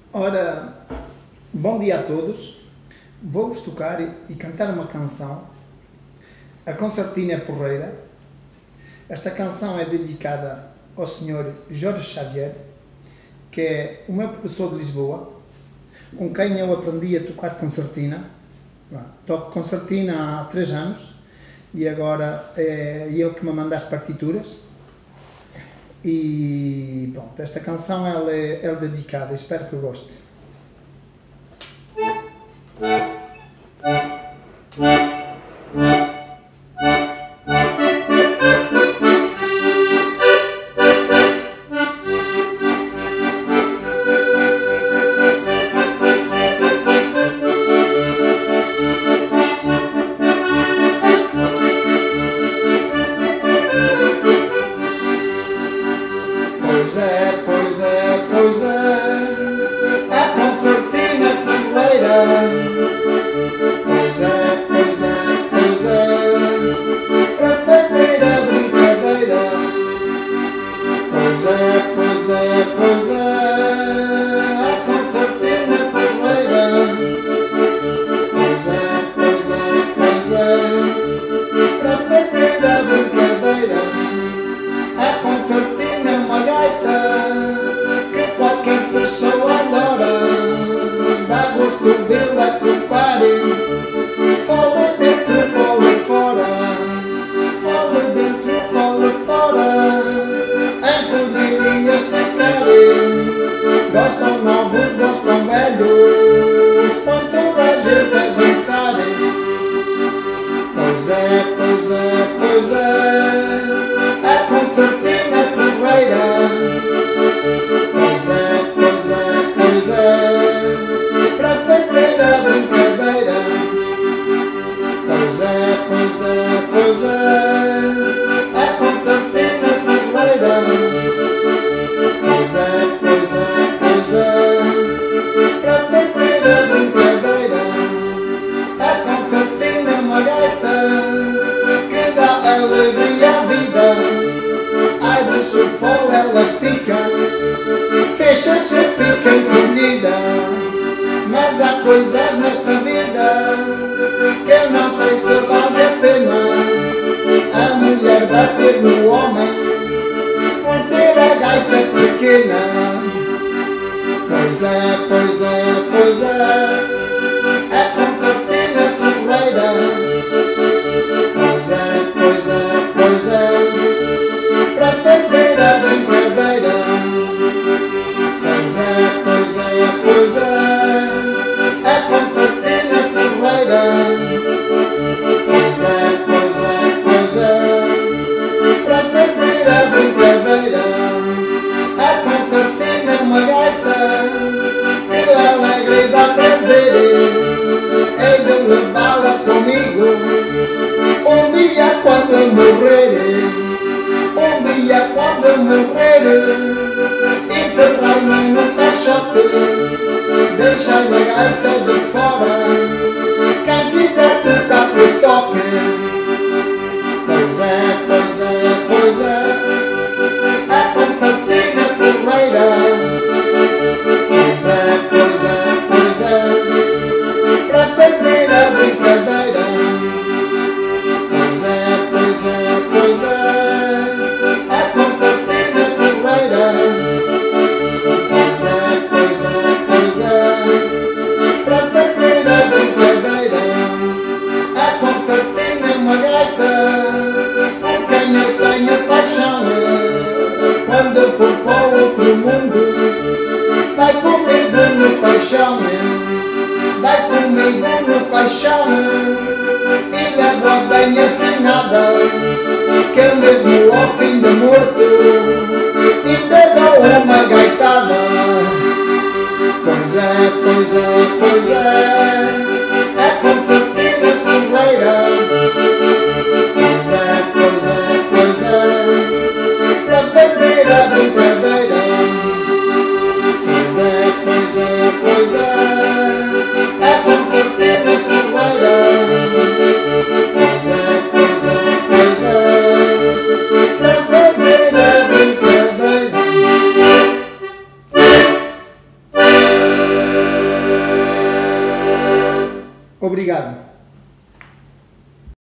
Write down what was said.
Ora, bom dia a todos. Vou-vos tocar e cantar uma canção, a Concertina Porreira. Esta canção é dedicada ao Sr. Jorge Xavier, que é o meu professor de Lisboa, com quem eu aprendi a tocar concertina. Toco concertina há 3 anos e agora é ele que me manda as partituras. E pronto, esta canção ela é dedicada, espero que gostem. Pois é, a concertina porreira. Pois é, para fazer a brincadeira. Pois é, a concertina porreira. Pois é, para fazer a brincadeira. A concertina é uma gaita que qualquer pessoa adora, dá gosto de vê-la tocar, fora dentro, fora fora, fora dentro, fora fora, em estacar. Gostam novos, gostam velhos, põe toda a gente a dançar. Pois é, a concertina porreira. Pois é, para fazer a brincadeira. Pois é, a concertina porreira. Pois é, para fazer a brincadeira. A concertina é uma gaita que dá alegria à vida. Abre o fole, ela estica, fecha-se, fica encolhida. Mas há coisas nesta vida que eu não sei se vale a pena a mulher bater no homem por ter a gaita pequena. Pois é, a concertina porreira. Pois é, para fazer a brincadeira. Pois é, a concertina porreira. Pois é, para fazer a brincadeira. A concertina é uma gaita que alegre e dá prazer. Hei de levá-la comigo um dia quando eu morrer. Um dia quando eu morrer, enterrar-me no caixote, deixar a gaita de fora, quem quiser tocar que toque. Pois é, a concertina porreira. Pois é, para fazer a brincadeira. Pois é, a concertina porreira. Pois é, para fazer a brincadeira. A concertina é uma gaita por quem eu tenho paixão. Quando eu for para o outro mundo, vai comigo no paixão. Vai comigo no paixão e leva bem afinada, que eu mesmo ao fim de morto ainda dou uma gaitada. Pois é, a concertina porreira. Pois é, para fazer a brincadeira. Pois é, a concertina porreira. Pois é, para fazer a brincadeira. Obrigado.